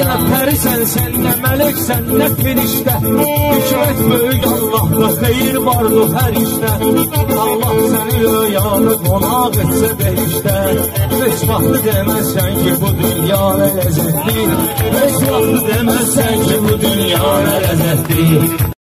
Nə pərisən sən, nə mələksən, nə firiştə. Hikmət böyük Allahda, xeyir vardı hər işdə. Allah səni rüyanı qonaq etsə behişdə. Heç vaxt deməzsən ki bu dünya nə ləzzətli. Heç vaxt deməzsən ki bu dünya nə ləzzətli.